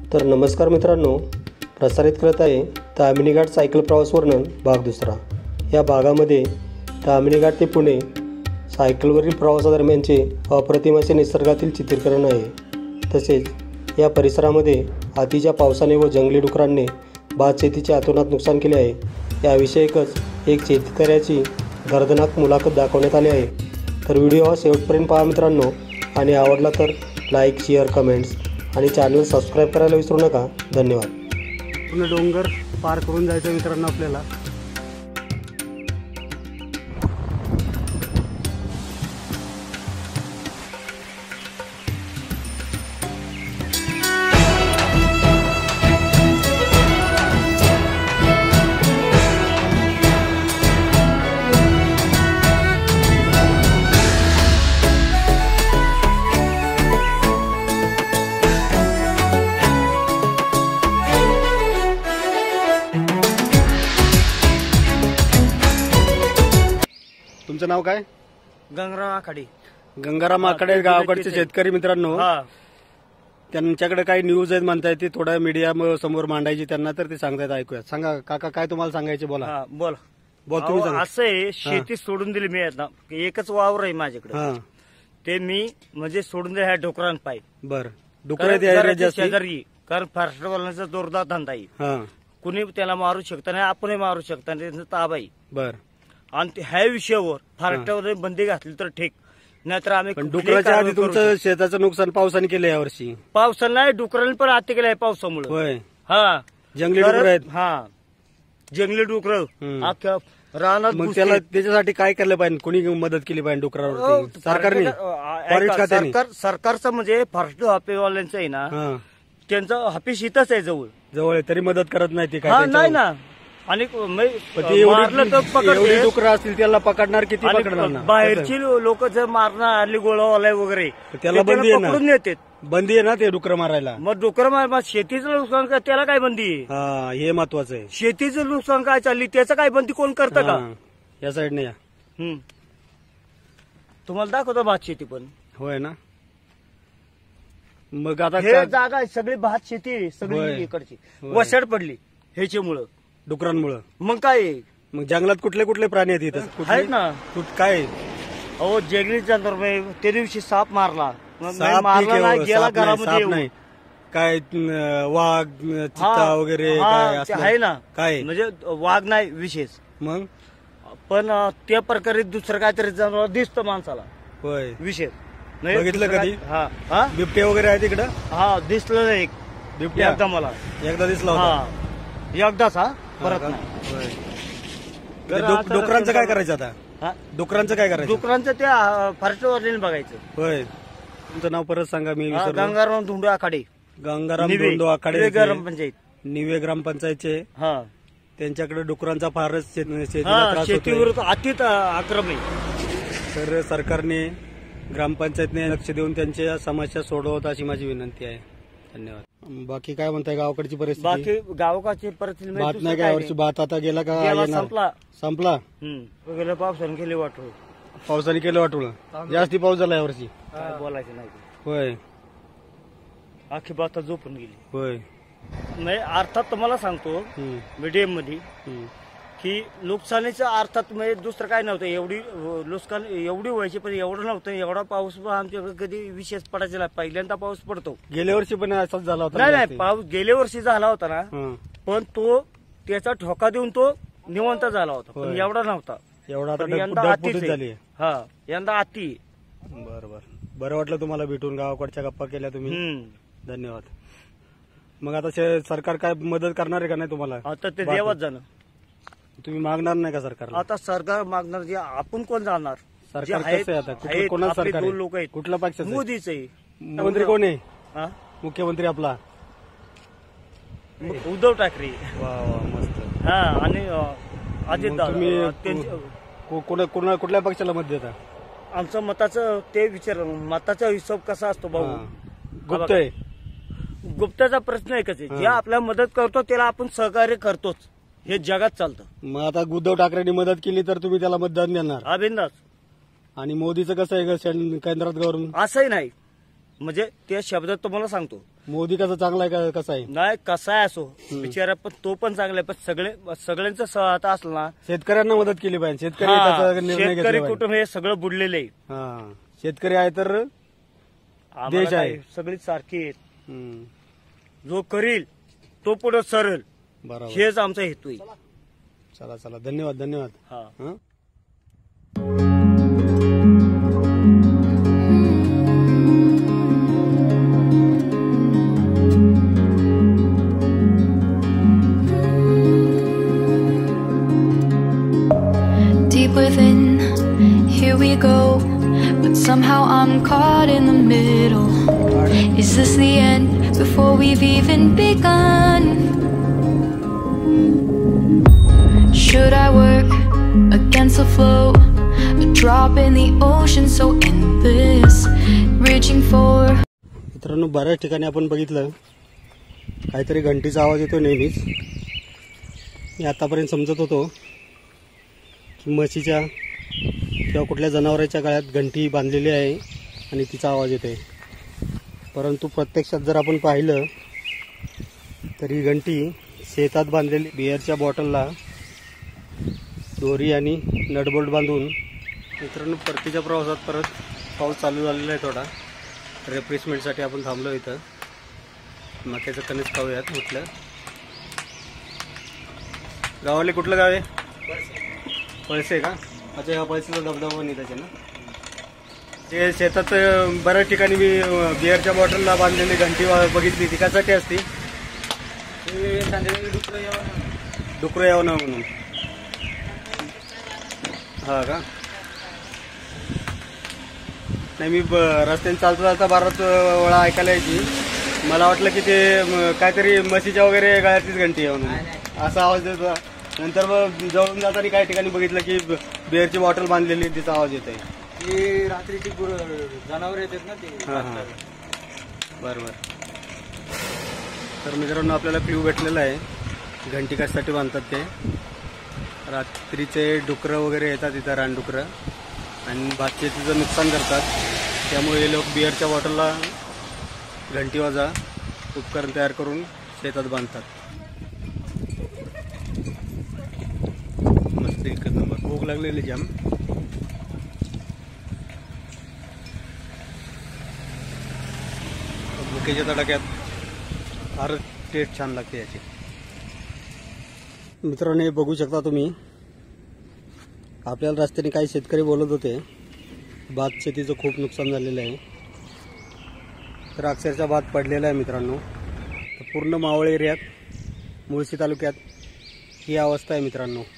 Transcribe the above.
तर नमस्कार मित्रांनो, प्रसारित करत आहे ताम्हिणी घाट सायकल प्रवास वर्णन भाग दुसरा। या भागामध्ये ताम्हिणी घाट ते पुणे सायकलवरील प्रवासादरम्यानचे अप्रतिम असे निसर्गातील चित्रीकरण आहे। तसेच या परिसरामध्ये अतिच्या पावसाने व जंगली डुकरांनी भात शेतीचे अतोनात नुकसान केले आहे याविषयीच एक शेतकऱ्याची दर्दनाक मुलाखत दाखवण्यात आली आहे। तर व्हिडिओ हा शेवटपर्यंत पहा मित्रांनो, आणि आवडला तर लाईक, शेअर, कमेंट्स आणि चॅनल सबस्क्राईब करायला विसरू नका। धन्यवाद। पूर्ण डोंगर पार करून जायचं मित्रांनो आपल्याला। तुमचं नाव काय? गंगाराम आखाडे। गंगाराम आखाडे गावाकडचे शेतकरी मित्रांनो, त्यांच्याकडे काही न्यूज आहेत म्हणताय, ती थोडा मीडिया समोर मांडायची त्यांना, तर ते सांगतायत, ऐकूया। सांगा काका, काय तुम्हाला सांगायचे? बोला बोल तुम्ही सांगा। असं आहे, शेती सोडून दिली मी आता। एकच वावर आहे माझ्याकडे, ते मी म्हणजे सोडून दिलं ह्या डोकरांना पाय। बर, डुकर शेजारी, कारण फास्टवाल्यांचा जोरदार धंदा आहे। कुणी त्याला मारू शकता नाही, आपणही मारू शकता नाही, त्यांचा ताबा आहे। बर, आणि ह्या विषयावर फारकट्यावर बंदी घातली तर ठीक, नाहीतर आम्ही डुकराच्या आधी तुमचं शेताचं नुकसान पावसाने केलं यावर्षी? पावसाला नाही, डुकरांनी पण आत्ते केलं आहे पावसामुळे। होय, हा, जंगली डुकर आहेत। जंगली डुकर अख्ख्या रानात। मग त्याला त्याच्यासाठी काय केलं पाहिजे? कोणी मदत केली पाहिजे डुकरावर? सरकारने, सरकारचं म्हणजे फॉरेस्ट ऑफिसवाल्यांचं आहे ना, त्यांचं ऑफिस इथंच आहे, जवळ आहे, तरी मदत करत नाही ते काय? नाही ना, आणि एवढी डुकरं असतील त्याला पकडणार, किती पकडणार ना? बाहेरची लोक जर मारणार आली, गोळावाला वगैरे, त्याला बंदी आहे पकडून येतात। बंदी आहे ना ते डुकर मारायला? मग डुकर मार, शेतीचं नुकसान काय, त्याला काय बंदी आहे? हे महत्वाचं आहे। शेतीचं नुकसान काय चालली, त्याचं काय बंदी कोण करतं का? या साईडने या, तुम्हाला दाखवतो भात शेती पण होय ना। मग आता हे जागा आहे सगळी भात शेती, सगळी इकडची वसड पडली ह्याच्यामुळं, डुकरांमुळं। मग काय? मग जंगलात कुठले कुठले प्राणी आहेत इथं? आहेत ना, काय? अहो, जंगली जनावर, त्या दिवशी साप मारला, मारला नाही, गेला घरामध्ये नाही काय? वाघ, चित्ता वगैरे आहे ना? काय म्हणजे वाघ नाही विशेष, मग पण त्या प्रकारे दुसरं काहीतरी जनावर दिसतं माणसाला। होय, विशेष बघितलं कधी? बिबटे वगैरे आहे तिकडं? दिसलं एक बिबट्या, एकदा मला एकदा दिसला होता, एकदाच, परत नाही। डुकरांचं काय करायचं आता? डुकरांचं काय करायचं? डुकरांचं त्या फॉरेस्टवाल्यांनी बघायचं। होय, तुमचं नाव परत सांगा? मी गंगाराम धुंडू आखाडे। गंगाराम धुंडू आखाडे, ग्रामपंचायत, निवे ग्रामपंचायतचे। त्यांच्याकडे डुकरांचा फारच शेतीवर अति आक्रम आहे। तर सरकारने, ग्रामपंचायतने लक्ष देऊन त्यांच्या समस्या सोडवत अशी माझी विनंती आहे। धन्यवाद। बाकी काय म्हणताय गावाकडची परिस्थिती? बाकी गावाकडची परिस्थिती भात नाही काय यावर्षी? भात आता गेला का? संपला गेल्या पावसाने केली वाटू, पावसाने केलं वाटून? जास्ती पाऊस झाला यावर्षी, काय बोलायचं नाही। होय, अख्खी भात झोपून गेली। होय, नाही, अर्थात तुम्हाला सांगतो मीडियम मध्ये की नुकसानीच्या अर्थात म्हणजे दुसरं काय नव्हतं। एवढी नुकसान एवढी व्हायची, पण एवढं नव्हतं। एवढा पाऊस आमच्याकडे कधी विशेष पडायचा नाही, पहिल्यांदा पाऊस पडतो। गेल्या वर्षी पण असाच झाला होता? नाही, पाऊस गेल्या वर्षी झाला होता ना, पण तो त्याचा ठोका देऊन तो निवंत झाला होता, पण एवढा नव्हता। यंदा अति झाली? यंदा अति। बरं वाटलं तुम्हाला भेटून, गावाकडच्या गप्पा केल्या तुम्ही, धन्यवाद। मग आता सरकार काय मदत करणार आहे का नाही तुम्हाला? आता ते देवाच जाणं, तुम्ही मागणार नाही का सरकारला? आता सरकार मागणार, जे आपण कोण जाणार? सरकार कसं आहे आता? कोणाचं सरकार? दोन लोक आहेत। कुठल्या पक्षाचं? मोदीच आहे। मुख्यमंत्री कोण आहे? मुख्यमंत्री आपला उद्धव ठाकरे। मस्त। आणि अजित दादा। कुठल्या पक्षाला मत देता? आमचं मताचं ते विचार, मताचा हिशोब कसा असतो भाऊ? गुप्त आहे? गुप्ताचा प्रश्न एकच आहे, जे आपल्याला मदत करतो त्याला आपण सहकार्य करतोच, हे जगात चालतं। मग आता उद्धव ठाकरेंनी मदत केली तर तुम्ही त्याला मतदान देणार? बिनधास्त। आणि मोदीचं कसं आहे केंद्रात गव्हर्नमेंट? असंही नाही, म्हणजे त्या शब्दात तुम्हाला सांगतो, मोदी कसं चांगला आहे का कसा आहे? नाही कसा आहे असो बिचारा, पण तो पण चांगला आहे, पण सगळ्यांचा सहता असला ना, शेतकऱ्यांना मदत केली पाहिजे. शेतकरी हा, त्याचा निर्णय घेतला शेतकरी पाहिजे. कुटुंब हे सगळं बुडलेलं आहे. हा, शेतकरी आहे तर आम्हाला देश आहे. काय सगळी सारखी आहेत. हम्म, जो करील तो पुढे सरल, बरोबर. हेच आमचा हेतू आहे. चला चला, धन्यवाद धन्यवाद. हा. हं? Deep within, here we go, but somehow I'm caught in the middle. Is this the end before we've even begun? Should I work against the flow, a drop in the ocean so endless, reaching for? मित्रांनो, बऱ्याच ठिकाणी आपण बघितलं काहीतरी घंटीचा आवाज येतो नेहमीच. मी आतापर्यंत समजत होतो की म्हशीच्या किंवा कुठल्या जनावरांच्या गळ्यात घंटी बांधलेली आहे आणि तिचा आवाज येतोय. परंतु प्रत्यक्षात जर आपण पाहिलं तर ही घंटी शेतात बांधलेली बिअरच्या बॉटलला दोरी आणि नटबोल्ट बांधून. मित्रांनो, परतीच्या प्रवासात परत पाऊस चालू झालेला आहे. थोडा रिफ्रेशमेंटसाठी आपण थांबलो इथं. मक्याचं कणीस खाऊयात म्हटलं. गावाले कुठलं गाव आहे? पळसे का? अच्छा, ह्या पळसेचा धबधबा नाही त्याच्या ना. ते शेतात बऱ्याच ठिकाणी मी बिअरच्या बॉटलला बांधलेली घंटी बघितली. ती कशासाठी असती? डुकरं यावं ना म्हणून. हा का? नाही, मी रस्त्याने चालता चालता बराच वेळा ऐकायला यायची. मला वाटलं की ते काहीतरी म्हशीच्या वगैरे गळ्यातलीच घंटी आहे म्हणून असा आवाज येतो. नंतर मग जवळून जाताना काही ठिकाणी बघितलं की बिअरची बॉटल बांधलेली, तिचा आवाज येत आहे. ती रात्रीची जनावर येतात ना ते. हां हां, बरं. तर मित्रांनो, आपल्याला क्ल्यू भेटलेला आहे घंटी कशासाठी बांधतात ते. रात्रीचे डुकरं वगैरे येतात इथं, रानडुकरं, आणि भातशेतीचं नुकसान करतात. त्यामुळे हे लोक बिअरच्या बॉटलला घंटी वाजा उपकरण तयार करून शेतात बांधतात. मस्त एकच नंबर. भूक लागलेली जाम. भुकेच्या तडाक्यात फारच टेस्ट छान लागते याची. मित्रांनो, हे बघू शकता तुम्ही, आपल्याला रस्त्याने काही शेतकरी बोलत होते भात शेतीचं खूप नुकसान झालेलं आहे. तर अक्षरशः भात पडलेला आहे मित्रांनो. तर पूर्ण मावळ एरियात, मुळशी तालुक्यात ही अवस्था आहे मित्रांनो.